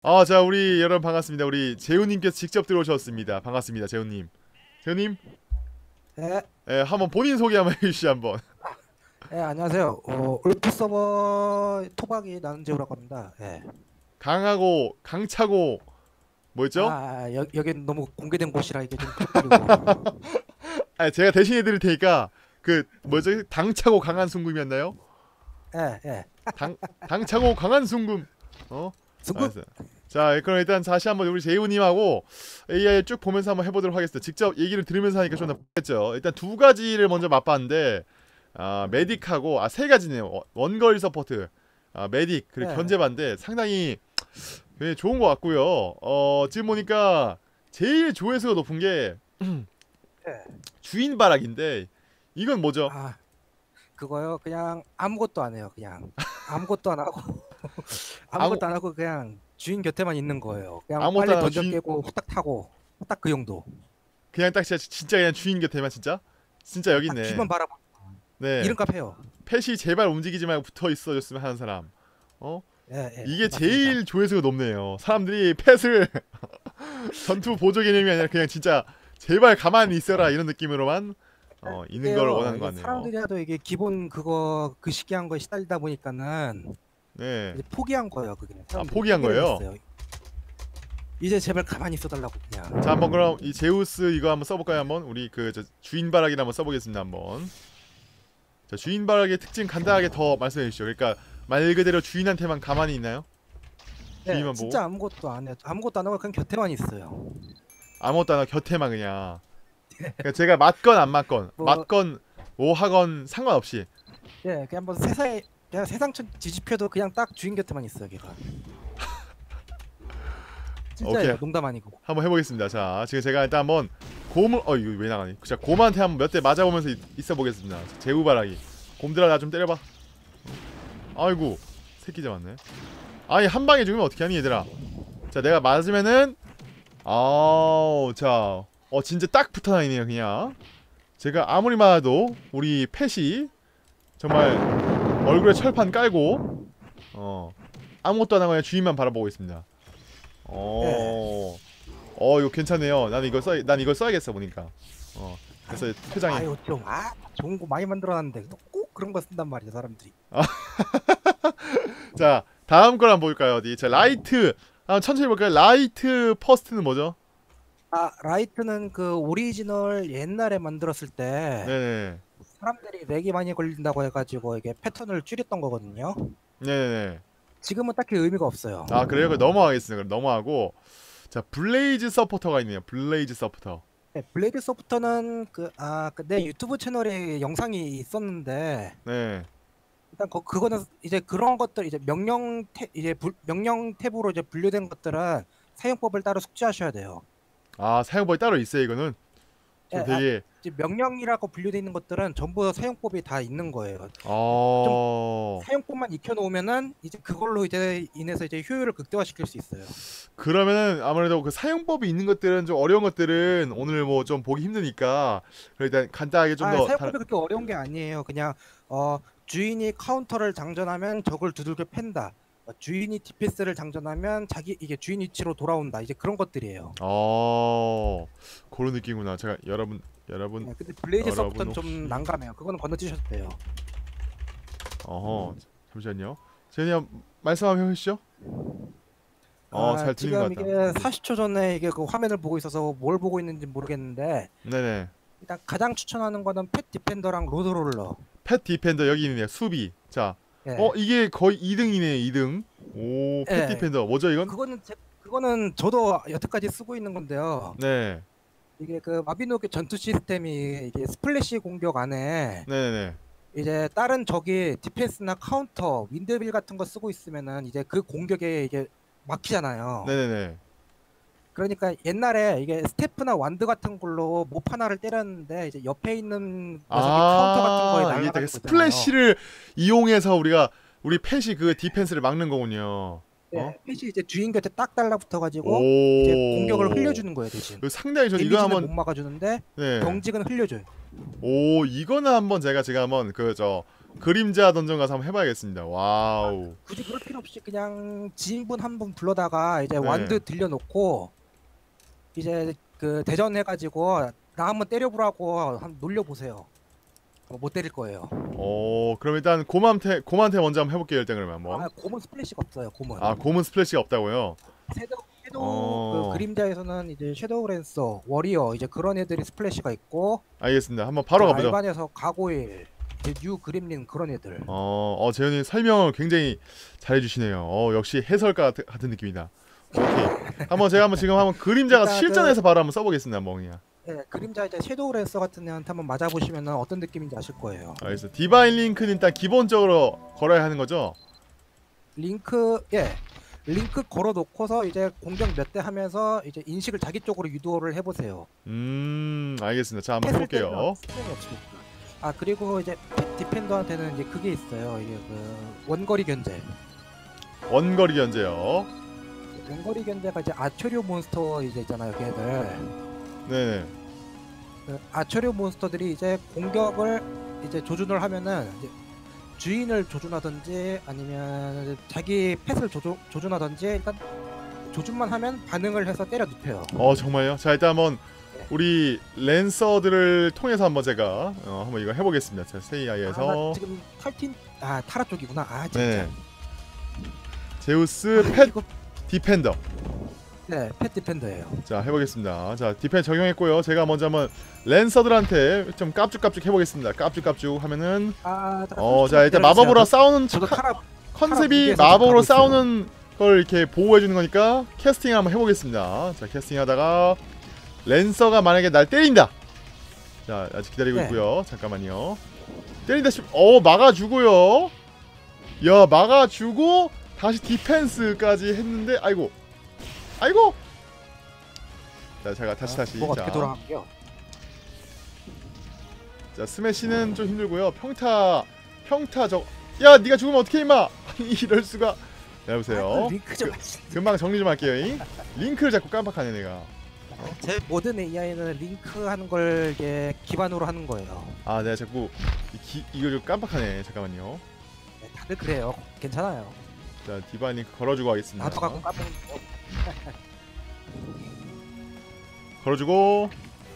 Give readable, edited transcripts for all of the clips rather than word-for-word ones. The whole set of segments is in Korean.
자, 우리 여러분 반갑습니다. 우리 재훈님께서 직접 들어오셨습니다. 반갑습니다, 재훈님. 재훈님, 네, 한번 본인 소개 한번 해주시죠, 한번. 네, 안녕하세요. 울프 서버 토박이 나는재우라고 합니다. 예. 강하고 강차고 뭐였죠? 여긴 너무 공개된 곳이라 이게 좀 부끄리고. 제가 대신해 드릴 테니까 그 뭐죠? 당차고 강한 순금이었나요? 예, 예. 당 당차고 강한 순금. 승급. 알았어요. 자, 그럼 일단 다시 한번 우리 재훈님하고 AI 쭉 보면서 한번 해보도록 하겠습니다. 직접 얘기를 들으면서 하니까 좀 낫겠죠. 일단 두 가지를 먼저 맛봤는데, 메딕하고 세 가지네요. 원거리 서포트, 메딕 그리고 예, 견제반인데 상당히 굉장히 좋은 것 같고요. 지금 보니까 제일 조회수가 높은 게 예. 주인 바락인데 이건 뭐죠? 아, 그거요. 그냥 아무것도 안 해요. 그냥 아무것도 안 하고 아무 아무것도 안 하고 그냥 주인 곁에만 있는 거예요. 그냥 아무것도 빨리 안 하고 던져 주인 깨고 후딱 타고 딱 그 정도. 그냥 딱 진짜 그냥 주인 곁에만 진짜 여기 딱 있네. 뒤만 바라보. 네. 이름값 해요. 펫이 제발 움직이지 말고 붙어 있어줬으면 하는 사람. 어? 예, 예, 이게 맞습니다. 제일 조회수가 높네요. 사람들이 펫을 전투 보조 개념이 아니라 그냥 진짜 제발 가만히 있어라 이런 느낌으로만 있는 걸 이게요. 원하는 것 이게 같네요. 사람들이라도 이게 기본 그거 그 시기한 거에 시달리다 보니까는 네. 이제 포기한 거예요. 그게 사람들이 포기한 포기를 거예요. 했어요. 이제 제발 가만히 있어달라고 그냥. 자, 한번 그럼 이 제우스 이거 한번 써볼까요? 한번 우리 주인 바라기를 한번 써보겠습니다. 한번. 자, 주인 바라기의 특징 간단하게 더 말씀해 주시죠. 그러니까 말 그대로 주인한테만 가만히 있나요? 네, 주인만 보고 진짜 아무것도 안 해요. 아무것도 안 하고 그냥 곁에만 있어요. 아무것도 안 하고 곁에만 그냥. 그러니까 제가 맞건 안 맞건 뭐, 뭐 하건 상관없이. 예, 그냥 뭐 세상에 그냥 세상 뒤집혀도 그냥 딱 주인 곁에만 있어요, 걔가. 오케이, 진짜예요, 농담 아니고. 한번 해보겠습니다. 자, 지금 제가 일단 한번 곰을 이거 왜 나가니? 자, 곰한테 한번 몇 대 맞아보면서 있어 보겠습니다. 제우바라기. 곰들아 나 좀 때려봐. 아이고 새끼 잡았네. 아니 한 방에 죽으면 어떻게 하니 얘들아? 자, 내가 맞으면은 자, 진짜 딱 붙어 다니네요 그냥. 제가 아무리 맞아도 우리 펫이 정말 얼굴에 철판 깔고 아무것도 안 하고 그냥 주인만 바라보고 있습니다. 예. 이거 괜찮네요. 난 이걸 써야겠어 보니까. 그래서 표장이. 아유, 좋은 거 많이 만들어놨는데 꼭 그런 거 쓴단 말이야, 사람들이. 자, 다음 걸 한번 볼까요? 어디? 자, 라이트. 천천히 볼까요? 라이트 퍼스트는 뭐죠? 라이트는 그 오리지널 옛날에 만들었을 때 네네. 사람들이 렉이 많이 걸린다고 해가지고 이게 패턴을 줄였던 거거든요. 네네. 지금은 딱히 의미가 없어요. 그래요? 그럼 넘어가겠습니다. 그럼 넘어가고. 자, 블레이즈 서포터가 있네요. 블레이즈 서포터. 네, 블레이드 소프트는 내 유튜브 채널에 영상이 있었는데 네. 일단 그거는 이제 그런 것들 이제 명령 탭으로 이제 분류된 것들은 사용법을 따로 숙지하셔야 돼요. 사용법이 따로 있어요, 이거는. 예, 좀 되게. 이제 명령이라고 분류되어 있는 것들은 전부 사용법이 다 있는 거예요. 좀 어. 사용법만 익혀놓으면은 이제 그걸로 이제 인해서 이제 효율을 극대화시킬 수 있어요. 그러면은 아무래도 그 사용법이 있는 것들은 좀 어려운 것들은 오늘 뭐 좀 보기 힘드니까 일단 간단하게 좀 더 사용법이 그렇게 어려운 게 아니에요. 그냥 주인이 카운터를 장전하면 적을 두들겨 팬다. 주인이 DPS를 장전하면 이게 주인 위치로 돌아온다. 이제 그런 것들이에요. 그런 느낌이구나. 제가 여러분 네, 근데 블레이즈 여러분 서프트는 좀 혹시 난감해요. 그거는 건너뛰셔도 돼요. 잠시만요. 제니 말씀 한번 해주시죠. 잘 들리는 지금 것 같다. 이게 40초 전에 이게 그 화면을 보고 있어서 뭘 보고 있는지 모르겠는데 네네. 일단 가장 추천하는 거는 펫 디펜더랑 로드롤러. 펫 디펜더 여기 있네요. 수비. 자, 예. 이게 거의 2등이네. 2등. 펫 예. 디펜더 뭐죠 이건? 그거는 저도 여태까지 쓰고 있는 건데요. 네. 이게 그 마비노기 전투 시스템이 이게 스플래시 공격 안에 네네네. 이제 다른 적이 디펜스나 카운터, 윈드빌 같은 거 쓰고 있으면은 이제 그 공격에 이게 막히잖아요. 네네네. 그러니까 옛날에 이게 스태프나 완드 같은 걸로 몹 하나를 때렸는데 이제 옆에 있는 녀석이 카운터 같은 거에 이게 딱 날아가는 거잖아요. 스플래시를 이용해서 우리 펫이 그 디펜스를 막는 거군요. 네, 펫이 이제 주인 곁에 딱 달라붙어가지고 이제 공격을 오. 흘려주는 거예요 대신. 상당히 전 이거 데미지는 못 한번. 막아주는데 네. 경직은 흘려줘요. 이거는 한번 제가 한번 그림자 던전 가서 한번 해봐야겠습니다. 와우. 굳이 그럴 필요 없이 그냥 지인분 한 분 불러다가 이제 네. 완드 들려놓고 이제 그 대전 해가지고 나 한번 때려보라고 한번 놀려보세요. 못 때릴 거예요. 그럼 일단 곰한테 먼저 한번 해볼게요. 일단 그러면 한번. 아, 곰은 스플래시가 없어요. 곰은. 아, 곰은 스플래시가 없다고요? 섀도우 그 그림자에서는 이제 섀도우 랜서, 워리어 이제 그런 애들이 스플래시가 있고 알겠습니다. 한번 바로 가보죠. 알반에서 가고일, 이제 뉴 그림린 그런 애들. 재현이 설명을 굉장히 잘해주시네요. 역시 해설가 같은 느낌이다. 오케이. 제가 지금 한번 그림자가 일단 실전에서 바로 한번 써보겠습니다. 한번 그냥. 네, 그림자 이제 섀도우 랜서 같은 애한테 한번 맞아보시면 어떤 느낌인지 아실 거예요. 알겠습니다. 디바인 링크는 일단 기본적으로 걸어야 하는 거죠? 링크 걸어놓고서 이제 공격 몇 대 하면서 이제 인식을 자기 쪽으로 유도를 해보세요. 알겠습니다. 자, 한번 했을 해볼게요. 때는 스펠이 없으니까. 아, 그리고 이제 디펜더한테는 이제 그게 있어요. 이게 그 원거리 견제. 원거리 견제요. 원거리 견제가 이제 아초류 몬스터 이제 있잖아요, 걔들. 네네. 그 아초류 몬스터들이 이제 공격을 이제 조준을 하면은 이제 주인을 조준하든지 아니면 자기 펫을 조준하든지 일단 조준만 하면 반응을 해서 때려 눕혀요. 정말요? 자, 일단 한번 우리 랜서들을 통해서 한번 제가 한번 이거 해보겠습니다. 자, 세이아이에서 나 지금 타라 쪽이구나. 아, 진짜. 네. 제우스 펫 디펜더. 네, 펫 디펜더예요. 자, 해보겠습니다. 자, 디펜 적용했고요. 제가 먼저 한번 랜서들한테 좀 깝죽깝죽 해보겠습니다. 깝죽깝죽 하면은 자, 일단 마법으로 싸우는 저도 타라 컨셉이 무기에서 마법으로 가고 있어요. 싸우는 걸 이렇게 보호해주는 거니까 캐스팅 한번 해보겠습니다. 자, 캐스팅하다가 랜서가 만약에 날 때린다. 자, 아직 기다리고 네. 있고요. 잠깐만요. 때린다 싶. 막아주고요. 야, 막아주고 다시 디펜스까지 했는데 아이고. 자, 제가 다시 뭐가 어떻게 돌아가요? 자, 스매시는 좀 힘들고요. 평타 야, 네가 죽으면 어떡해 임마. 이럴 수가. 여보세요. 링크 좀 금방 정리 좀 할게요. 링크를 자꾸 깜빡하네 내가. 제 모든 AI는 링크 하는 걸 이게 기반으로 하는 거예요. 아, 내가 자꾸 이걸 좀 깜빡하네. 잠깐만요. 네, 다들 그래요. 괜찮아요. 자, 디바인 링크 걸어주고 하겠습니다. 나도 가끔 까먹는 거. 걸어주고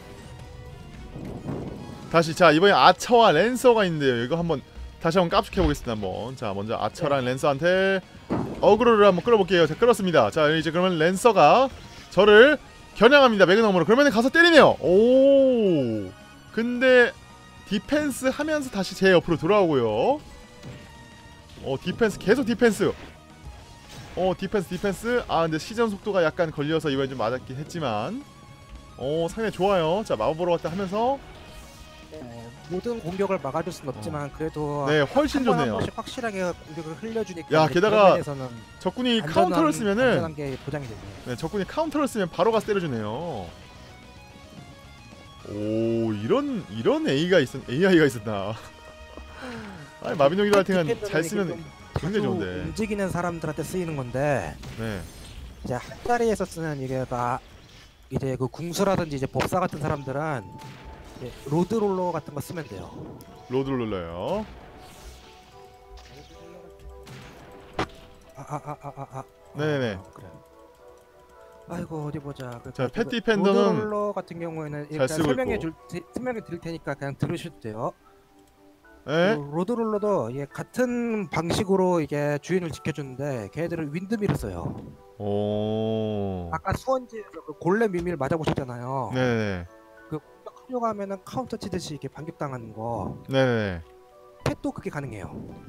다시. 자, 이번에 아처와 랜서가 있는데요. 이거 한번 다시 한번 깝죽해 보겠습니다. 한번. 자, 먼저 아처랑 랜서한테 어그로를 한번 끌어볼게요. 자, 끌었습니다. 자, 이제 그러면 랜서가 저를 겨냥합니다. 매그넘으로. 그러면 가서 때리네요. 오, 근데 디펜스 하면서 다시 제 옆으로 돌아오고요. 디펜스 계속 디펜스. 디펜스. 아, 근데 시전 속도가 약간 걸려서 이번엔 좀 맞았긴 했지만 상당히 좋아요. 자, 마법으로 갔다 하면서 네, 모든 공격을 막아줄 순 없지만 그래도 네, 훨씬 한 좋네요. 번씩 확실하게 공격을 흘려주니까. 야, 이제 게다가 그런 면에서는 적군이 카운터를 쓰면은 안전한 게 보장이 되네요. 네, 적군이 카운터를 쓰면 바로 가서 때려주네요. 오, 이런 AI가 있었나. 아니, 마비노기도 하여튼 잘 쓰면 굉장히 좋은데. 움직이는 사람들한테 쓰이는 건데 네. 이제 한 자리에서 쓰는 이게 이제 그 궁수라든지 이제 법사 같은 사람들은 이제 로드롤러 같은 거 쓰면 돼요. 로드를 눌러요. 네네네. 그래. 아이고 어디 보자. 자, 펫 디펜더는 로드롤러 같은 경우에는 일단 쓰고 설명해 드릴 테니까 그냥 들으셔도 돼요. 네. 로드롤러도 이게 같은 방식으로 이게 주인을 지켜주는데 걔네들은 윈드밀을 써요. 오. 아까 수원지에서 그 골렘 미밀 맞아보셨잖아요. 네네. 그 공격하려고 하면은 카운터 치듯이 이렇게 반격당하는 거. 네네. 펫도 그게 가능해요.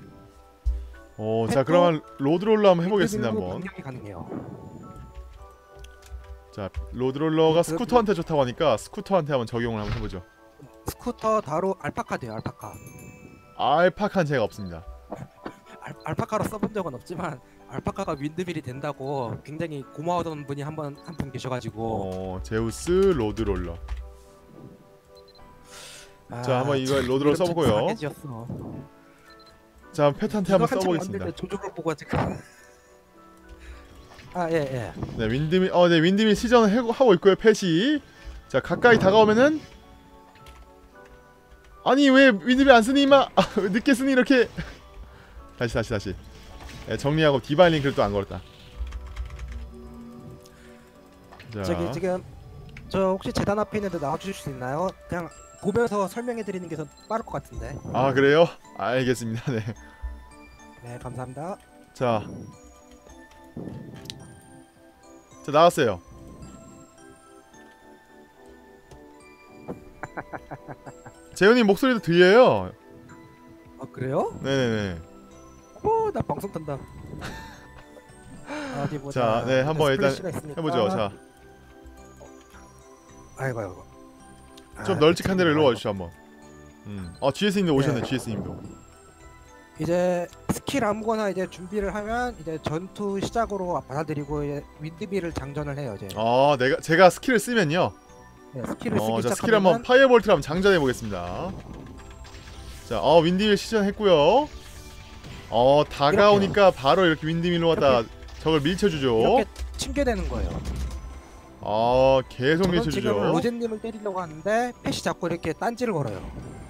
자, 그러면 로드롤러 한번 해보겠습니다. 한번. 공격이 가능해요. 자, 로드롤러가 스쿠터한테 좋다고 하니까 스쿠터한테 한번 적용을 한번 해보죠. 스쿠터 다로 알파카 돼요. 알파카. 알파카는 제가 없습니다. 알파카로 써본 적은 없지만 알파카가 윈드밀이 된다고 굉장히 고마워하던 분이 한 분 계셔가지고. 제우스 로드롤러. 자, 한번 이거 로드롤러 써보고요. 자, 펫한테 한번 써보겠습니다. 조조를 보고 지금. 예. 네, 윈드밀 시전을 하고 있고요. 펫이. 자, 가까이 다가오면은 아니 왜 윈드밀 안 쓰니 임마. 늦게 쓰니 이렇게. 다시. 네, 정리하고 디바인 링크를 또 안 걸었다. 자. 저기 지금 저 혹시 재단 앞에 있는데 나와주실 수 있나요? 그냥 보면서 설명해 드리는 게 더 빠를 것 같은데. 아 그래요? 알겠습니다. 네. 네, 감사합니다. 자 나왔어요. 재훈님 목소리도 들려요. 아, 그래요? 네네네. 오, 나 방송 탄다. 어디 보자. 자, 네, 한번 일단 스플래시가 있으니까. 해보죠. 자, 아이고. 좀 널찍한 데로 일로 와주시죠 한번. GS님도 오셨네. 네. GS님도. 이제 스킬 아무거나 이제 준비를 하면 이제 전투 시작으로 받아들이고 이제 윈드밀을 장전을 해요 이제. 제가 스킬을 쓰면요. 네, 스킬을 쓰기 자, 스킬 한번 시작하면 파이어볼트를 한번 장전해 보겠습니다. 자, 윈드밀 시전했고요. 다가오니까 바로 이렇게 윈드밀로 갖다 적을 밀쳐주죠. 이렇게 침개되는 거예요. 계속 저는 밀쳐주죠. 지금 로젠님을 때리려고 하는데 펫이 자꾸 이렇게 딴지를 걸어요.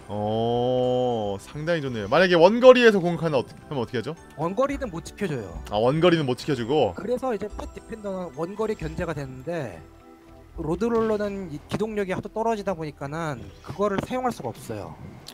상당히 좋네요. 만약에 원거리에서 공격하면 어떻게 하죠? 원거리는 못 지켜줘요. 원거리는 못 지켜주고. 그래서 이제 펫 디펜더는 원거리 견제가 되는데 로드롤러는 이 기동력이 하도 떨어지다 보니까는 그거를 사용할 수가 없어요.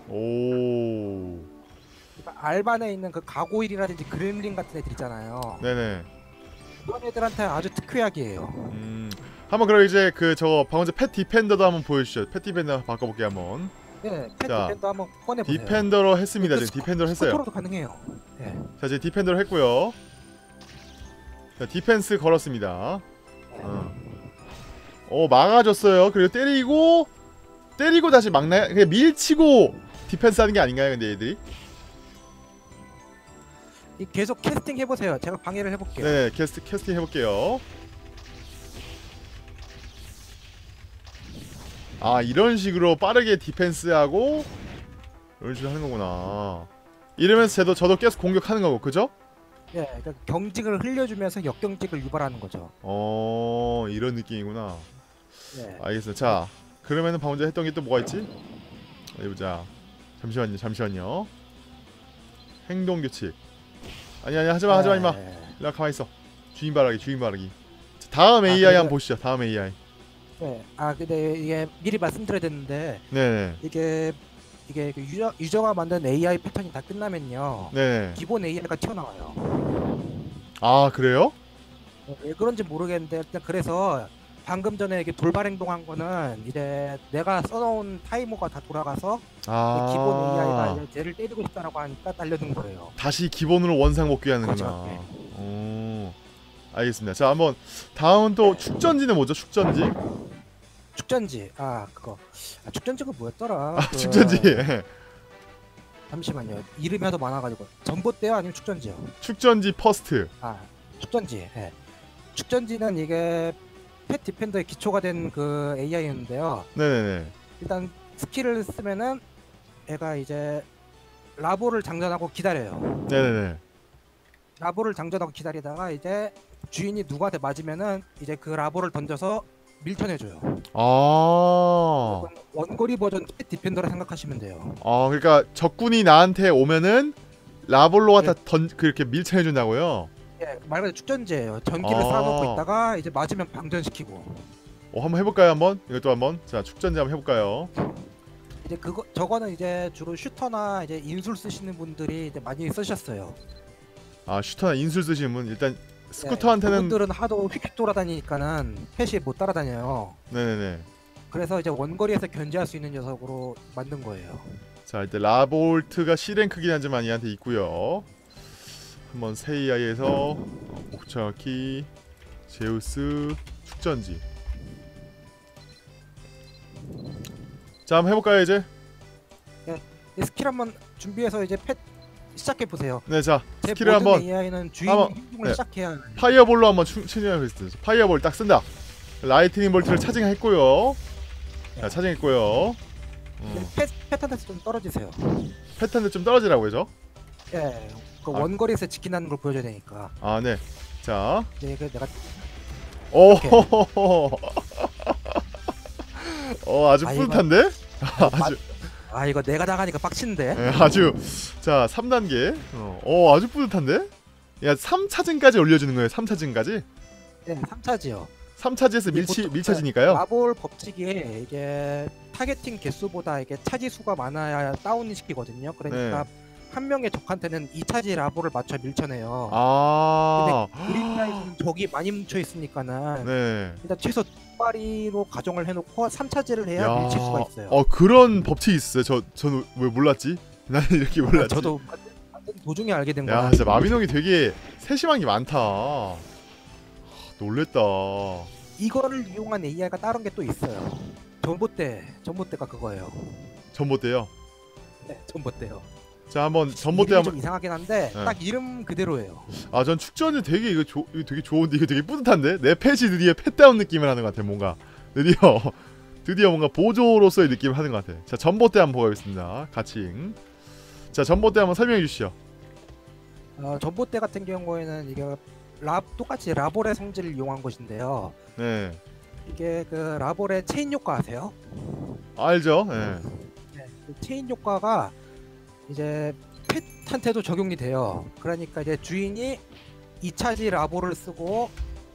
그러니까 알반에 있는 그 가고일이라든지 그렘린 같은 애들 있잖아요. 네네. 그런 애들한테 아주 특효약이에요. 한번 그럼 이제 저거 방금 펫 디펜더도 한번 보여주시죠. 펫 디펜더 바꿔볼게요 한번. 네, 펫 자, 디펜더 한번 꺼내보세요. 디펜더로 했습니다. 그 지금 디펜더로 했어요. 스코어로도 가능해요. 네. 자, 이제 디펜더로 했고요. 자, 디펜스 걸었습니다. 막아줬어요. 그리고 때리고 다시 막나요? 그냥 밀치고 디펜스 하는 게 아닌가요, 근데 얘들이? 계속 캐스팅 해보세요. 제가 방해를 해볼게요. 네, 캐스팅 해볼게요. 이런 식으로 빠르게 디펜스하고 이런 식으로 하는 거구나. 이러면서 저도 계속 공격하는 거고, 그죠? 네, 그러니까 경직을 흘려주면서 역경직을 유발하는 거죠. 이런 느낌이구나. 네. 알겠습니다. 자, 그러면은 방금 전에 했던 게 또 뭐가 있지? 어디 보자. 잠시만요. 행동 규칙. 아니 하지마 임마. 일로 가만히 있어. 주인 바라기. 자, 다음 AI 한번 보시죠. 다음 AI. 네. 근데 이게 미리 말씀드려야 되는데 네네. 이게 그 유저가 만든 AI 패턴이 다 끝나면요. 네네. 기본 AI가 튀어나와요. 그래요? 왜 그런지 모르겠는데 일단 그래서 방금 전에 이게 돌발 행동한 거는 이제 내가 써놓은 타이머가 다 돌아가서 기본 AI가 쟤를 때리고 싶다라고 하니까 달려든 거예요. 다시 기본으로 원상 복귀하는구나. 그렇죠. 알겠습니다. 자, 한번 다음 또 축전지는 뭐죠? 축전지? 그거. 축전지가 뭐였더라? 축전지. 잠시만요. 이름이 하도 많아가지고 전봇대요 아니면 축전지요? 축전지 퍼스트. 축전지. 네. 축전지는 이게 펫 디펜더의 기초가 된 그 AI였는데요. 네네네. 일단 스킬을 쓰면은 얘가 이제 라보를 장전하고 기다려요. 네네네. 라보를 장전하고 기다리다가 이제 주인이 누구한테 맞으면은 이제 그 라보를 던져서 밀쳐내줘요. 원거리 버전 펫 디펜더라 생각하시면 돼요. 그러니까 적군이 나한테 오면은 라볼로 갖다 그렇게 밀쳐내준다고요? 예, 말 그대로 축전지예요. 전기를 쌓아놓고 있다가 이제 맞으면 방전시키고. 한번 해볼까요 한번? 이것도 한번. 자, 축전지 한번 해볼까요? 이제 저거는 이제 주로 슈터나 이제 인술 쓰시는 분들이 이제 많이 쓰셨어요. 슈터나 인술 쓰시는 분 일단 스쿠터한테는 그분들은 하도 휙휙 돌아다니니까는 펫이 못 따라다녀요. 네네네. 그래서 이제 원거리에서 견제할 수 있는 녀석으로 만든 거예요. 자, 일단 라볼트가 C랭크긴 하지만 얘한테 있고요. 한번 새 AI에서 옥차키, 제우스, 축전지. 자, 한번 해볼까요 이제? 스킬 한번 준비해서 이제 펫 시작해 보세요. 네, 자 제 스킬을 모든 한번 AI는 주인 행동을 시작해야. 파이어볼로 한번 충전해보겠습니다. 파이어볼 딱 쓴다. 라이트닝 볼트를 차징했고요. 자, 차징했고요. 패턴에서 좀 떨어지세요. 패턴도 좀 떨어지라고 해죠? 예, 그 원거리에서 지킨다는 걸 보여줘야 되니까. 네. 자, 이제 내가 아주 뿌듯한데? 아 이거 내가 나가니까 빡친데. 예, 아주 자 3단계 아주 뿌듯한데? 야 3차진까지 올려주는 거예요. 3차진까지? 네, 3차지요. 3차지에서 밀차지니까요. 라볼 법칙이 이게 타겟팅 개수보다 이게 차지 수가 많아야 다운 시키거든요. 그러니까 한 명의 적한테는 2차지 라볼을 맞춰 밀쳐내요. 아 근데 그림자에서는 적이 많이 뭉쳐 있으니까는 네. 일단 최소 2마리로 가정을 해놓고 3차지를 해야 야, 밀칠 수가 있어요. 그런 법칙이 있어요. 저는 왜 몰랐지? 나는 이렇게 몰랐지. 저도 완전 도중에 알게 된 야, 거야. 진짜 마비노기 되게 세심한 게 많다. 놀랬다. 이거를 이용한 AI가 다른 게 또 있어요. 전봇대가 그거예요. 전봇대요. 네, 전봇대요. 자, 한번 전봇대 이름이 한번. 좀 이상하긴 한데 네. 딱 이름 그대로예요. 아, 전 축전이 되게 이거 되게 좋은데 이거 되게 뿌듯한데 내 펫이 드디어 펫다운 느낌을 하는 것 같아. 뭔가 드디어 뭔가 보조로서의 느낌을 하는 것 같아. 자, 전봇대 한번 보겠습니다. 가칭. 자, 전봇대 한번 설명해 주시죠. 전봇대 같은 경우에는 이게 똑같이 라볼의 성질을 이용한 것인데요. 네, 이게 그 라볼의 체인 효과 아세요? 알죠. 네. 네. 그 체인 효과가 이제 펫한테도 적용이 돼요. 그러니까 이제 주인이 2차지 라볼을 쓰고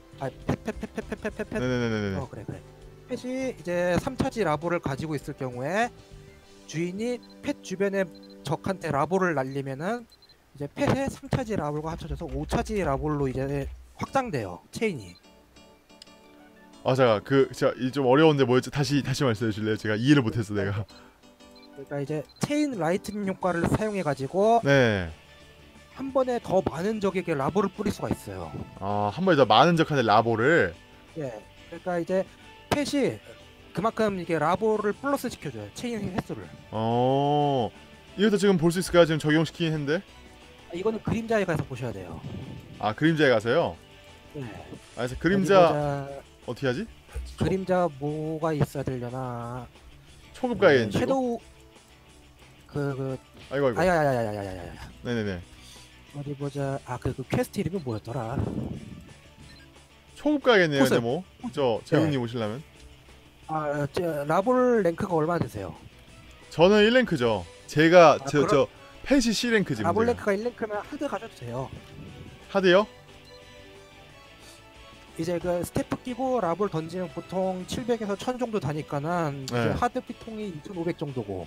펫 네네네네. 그래. 펫이 이제 3차지 라볼을 가지고 있을 경우에 주인이 펫 주변에 적한테 라볼을 날리면은 이제 펫의 3차지 라볼과 합쳐져서 5차지 라볼로 이제 확장돼요. 체인이. 아, 제가 제가 이 좀 어려운데 뭐였지? 다시 말씀해 주실래요? 제가 이해를 못했어 내가. 그러니까 이제 체인 라이트닝 효과를 사용해 가지고 네. 한 번에 더 많은 적에게 라볼을 뿌릴 수가 있어요. 한 번에 더 많은 적한테 라볼을. 예. 그러니까 이제 펫이 그만큼 이게 라볼을 플러스 시켜줘요. 체인 횟수를. 이것도 지금 볼 수 있을까요? 지금 적용시키긴 했는데. 이거는 그림자에 가서 보셔야 돼요. 아, 그림자에 가서요? 예. 그래서 그림자 어떻게 하지? 그림자 뭐가 있어야 되려나? 초급 가야겠는데. 섀도우 아이고. 아야야야야야야야. 네네네. 어디 보자. 그 퀘스트 이름이 뭐였더라? 초급 가야겠네요. 코스. 근데 뭐 재훈님 오시려면. 라볼 랭크가 얼마나 되세요? 저는 1랭크죠. 제가 그럼- 저 펫이 C랭크지. 라볼 문제가. 랭크가 1랭크면 하드 가셔도 돼요. 하드요? 이제 그 스태프 끼고 라볼 던지면 보통 700에서 1000 정도 다니까는 이제 네. 하드 피통이 2500 정도고.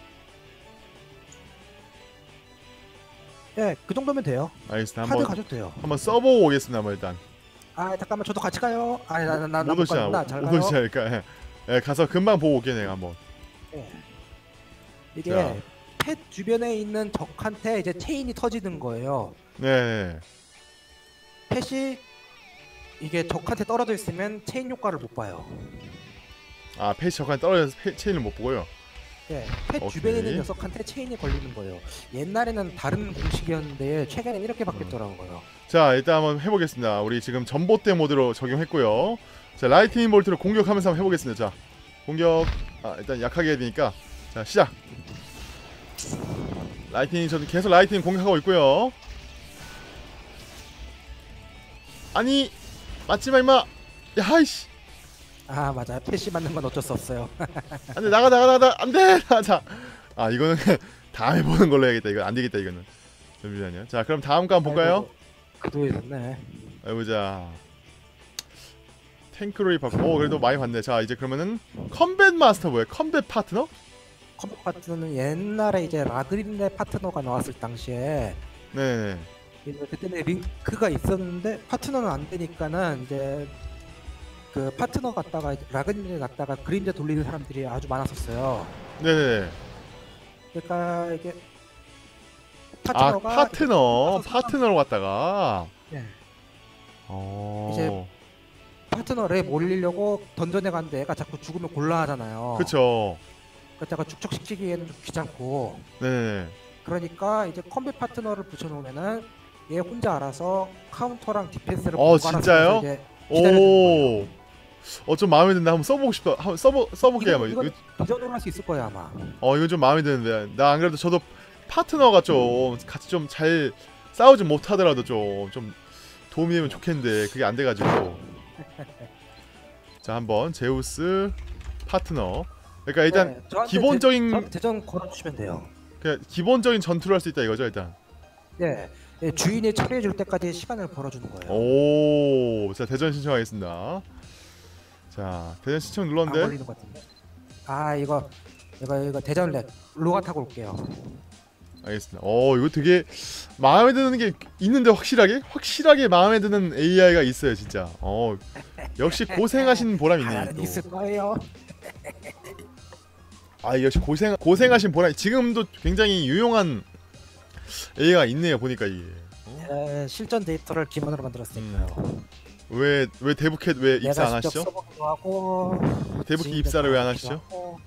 예, 그 정도면 돼요. 알겠습니다. 하드 한번 가셔도 돼요. 써보고 오겠습니다. 한번 일단. 잠깐만 저도 같이 가요. 나못 못 오시나? 가는구나. 잘 못 가요. 오시나? 그러니까 가서 금방 보고 올게 내가 한번. 예. 이게 자. 펫 주변에 있는 적한테 이제 체인이 터지는 거예요. 네. 펫이 이게 적한테 떨어져 있으면 체인 효과를 못 봐요. 펫이 적한테 떨어져서 체인을 못 보고요. 예, 펫 오케이. 주변에 있는 녀석한테 체인이 걸리는 거예요. 옛날에는 다른 공식이었는데 최근에 이렇게 바뀌었더라고요. 자, 일단 한번 해보겠습니다. 우리 지금 전봇대 모드로 적용했고요. 자, 라이트닝 볼트로 공격하면서 한번 해보겠습니다. 자, 공격. 일단 약하게 해야 되니까. 자, 시작. 라이트닝, 저는 계속 라이트닝 공격하고 있고요. 아니, 맞지마 임마. 야이씨. 맞아. 펫이 맞는 건 어쩔 수 없어요. 안돼, 나가. 안돼. 자, 이거는 다음에 보는 걸로 해야겠다. 이거 안 되겠다. 이거는. 잠시만요. 자, 그럼 다음 거 한번 볼까요? 그도에 됐네. 해보자. 탱크로이 받고 그래도 많이 봤네. 자, 이제 그러면은 컴뱃 마스터 뭐예요? 컴뱃 파트너? 컴뱃 파트너는 옛날에 이제 라그린의 파트너가 나왔을 당시에 네. 이제 그때는 링크가 있었는데 파트너는 안 되니까는 이제 그 파트너 갖다가 라그린을 갖다가 그림자 돌리는 사람들이 아주 많았었어요. 네. 그러니까 이게 파트너로 갔다가. 네. 어. 이제 파트너를 몰리려고 던전에 갔는데 애가 자꾸 죽으면 곤란하잖아요. 그쵸. 그러다가 축적시키기에는 좀 귀찮고. 네. 그러니까 이제 컴뱃 파트너를 붙여놓으면은 얘 혼자 알아서 카운터랑 디펜스를 진짜요? 오. 좀 마음에 든다. 한번 써보고 싶다. 한번 써볼게 한번. 이거 도전을 할 수 있을 거야 아마. 이거 좀 마음에 드는데. 나 안 그래도 저도 파트너가 좀 같이 좀 잘 싸우지 못하더라도 좀 도움이 되면 좋겠는데 그게 안 돼가지고. 자, 한번 제우스 파트너. 그러니까 일단 네, 저한테 기본적인 대전 걸어주시면 돼요. 그냥 기본적인 전투를 할 수 있다 이거죠 일단. 네, 네, 주인이 처리해 줄 때까지 시간을 벌어주는 거예요. 오, 자 대전 신청하겠습니다. 자 대전 신청 안 눌렀는데 걸리는 것 같은데. 아 이거 대전 렉 로가 타고 올게요. 알겠습니다. 이거 되게 마음에 드는 게 있는데 확실하게 마음에 드는 AI가 있어요 진짜. 역시 고생하신 보람 있네. 아, 있을 거예요. 아 역시 고생하신 보람. 지금도 굉장히 유용한 AI가 있네요 보니까 이게. 실전 데이터를 기반으로 만들었으니까요. 왜 대북캣 왜 입사 안 내가 직접 하시죠? 써보기도 하고 대북키 입사를 왜 안 하시죠?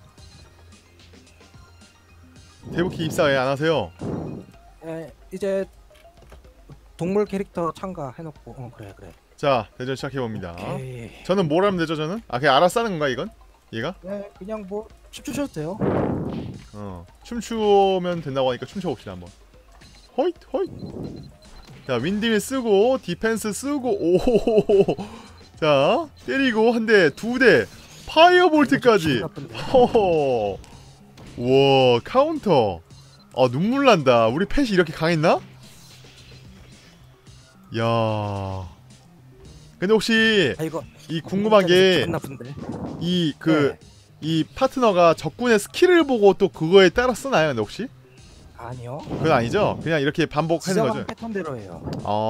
대북키 입사 왜 안 하세요? 이제 동물 캐릭터 참가해놓고 그래. 자 대전 시작해 봅니다. 오케이. 저는 뭘 하면 되죠 저는? 그냥 알아서 하는 건가 이건? 얘가? 네, 그냥 뭐 춤추셔도 돼요. 춤추면 된다고 하니까 춤춰 봅시다 한번. 호잇. 자 윈드밀 쓰고 디펜스 쓰고 오호호호. 자 때리고 한 대, 두 대, 파이어볼트까지. 허허. 와 카운터. 눈물 난다. 우리 펫이 이렇게 강했나? 야. 근데 혹시 이거 이 궁금한 게 나쁜데. 이 파트너가 적군의 스킬을 보고 또 그거에 따라 쓰나요? 근데 혹시? 아니요. 그건 아니죠? 그냥 이렇게 반복하는 거죠? 패턴대로 해요.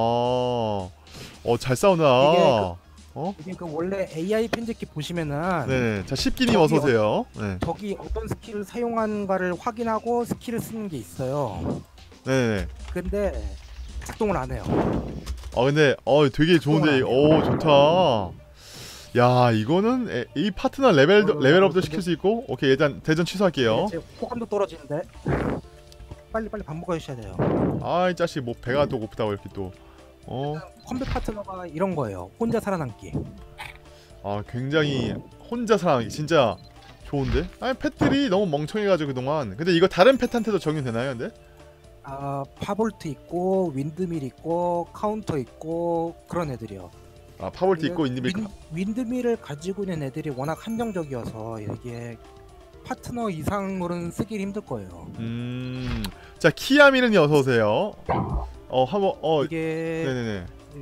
잘 싸우나. 이게 그 원래 AI 편집기 보시면은 네. 자, 십기님 어서 오세요. 네. 적이 어떤 스킬을 사용한가를 확인하고 스킬을 쓰는 게 있어요. 네. 근데 작동을 안 해요. 근데 되게 좋은데. 좋다. 야, 이거는 이 파트너 레벨업도 시킬 수 있고. 오케이, 일단 대전 취소할게요. 호감도 떨어지는데. 빨리 반복하셔야 돼요. 이 자식 뭐 배가 또 고프다고 이렇게 또. 컴백 파트너가 이런 거예요. 혼자 살아남기. 굉장히 혼자 살아남기 진짜 좋은데? 펫들이 너무 멍청해가지고 그동안. 근데 이거 다른 펫한테도 적용되나요, 근데? 파볼트 있고 윈드밀 있고 카운터 있고 그런 애들이요. 파볼트 있고 윈드밀. 윈드밀을 가지고 있는 애들이 워낙 한정적이어서 이게 파트너 이상으로는 쓰기 힘들 거예요. 자 키아미는 어서 오세요. 한번 이게 네네네.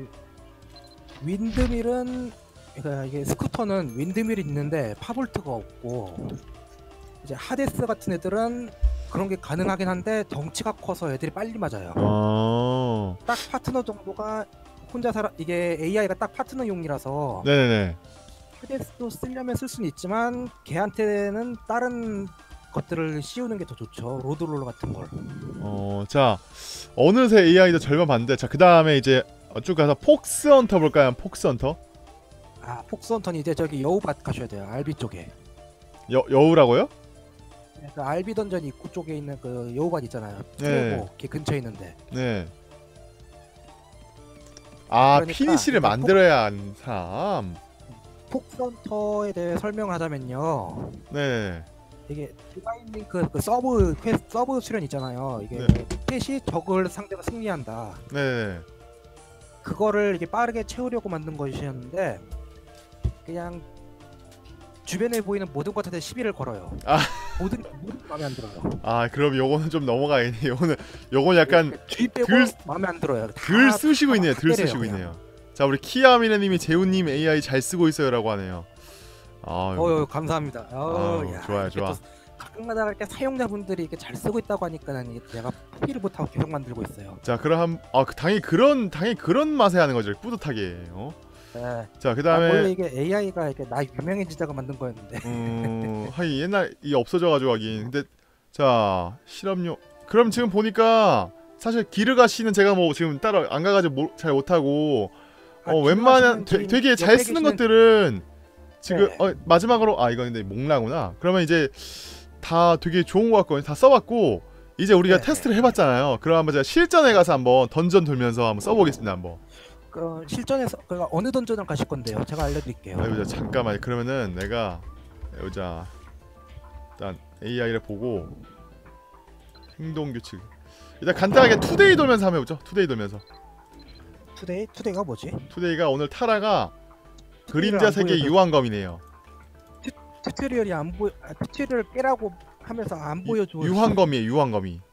윈드밀은 그러니까 이게 스쿠터는 윈드밀이 있는데 파볼트가 없고 이제 하데스 같은 애들은 그런 게 가능하긴 한데 덩치가 커서 애들이 빨리 맞아요. 딱 파트너 정도가 혼자 살아 이게 AI가 딱 파트너용이라서 네네네. 하데스도 쓰려면 쓸 수는 있지만 걔한테는 다른 것들을 씌우는 게 더 좋죠. 로드롤러 같은 걸. 자 어느새 AI도 절반 봤는데 자 그 다음에 이제 쭉 가서 폭스헌터 볼까요? 폭스헌터? 폭스헌터는 이제 저기 여우밭 가셔야 돼요. 알비 쪽에. 여우라고요? 그 알비 던전 입구 쪽에 있는 그 여우밭 있잖아요. 네. 걔 근처에 있는데. 네. 그러니까 피니시를 만들어야 하는 사람. 폭스헌터에 대해 설명하자면요. 네. 이게 디바인 링크 그 서브 수련 있잖아요. 이게 네. 펫이 적을 상대가 승리한다. 네. 그거를 이렇게 빠르게 채우려고 만든 것이었는데 그냥 주변에 보이는 모든 것한테 시비를 걸어요. 모든 마음에 안 들어요. 그럼 요거는 좀 넘어가겠네. 요건 약간 주의 빼고 마음에 안 들어요. 글 쓰시고 있네요. 글 때려요, 쓰시고 그냥. 있네요. 자 우리 키아미네님이 재훈님 AI 잘 쓰고 있어요라고 하네요. 감사합니다. 야, 좋아요, 좋아. 가끔가다 이렇게 사용자분들이 이렇게 잘 쓰고 있다고 하니까는 내가 포기를 못하고 계속 만들고 있어요. 자 그럼 당연히 그런 맛에 하는 거죠. 뿌듯하게. 네. 자 그다음에 원래 이게 AI가 이렇게 나 유명해지자가 만든 거였는데. 하긴 옛날 이 없어져가지고 하긴. 근데 자 실험용. 그럼 지금 보니까 사실 기르가 씨는 제가 뭐 지금 따로 안 가가지고 잘 못하고 웬만한 되게 잘 쓰는 것들은 지금 마지막으로 이건 근데 목라구나. 그러면 이제 다 되게 좋은 거 같거든요. 다 써봤고 이제 우리가 테스트를 해봤잖아요. 그럼 한번 제가 실전에 가서 한번 던전 돌면서 한번 써보겠습니다. 한번. 실전에서 어느 던전을 가실 건데요? 제가 알려드릴게요. 여자 잠깐만. 그러면은 내가 여자 일단 AI를 보고 행동 규칙 일단 간단하게 투데이 돌면서 한번 해보죠. 투데이 돌면서. 투데이가 뭐지? 투데이가 오늘 타라가 그림자 세계 유한검이네요. 튜토리얼이 안 보여 튜토리얼 깨라고 하면서 안 보여줘. 유황검이에요 유황검이.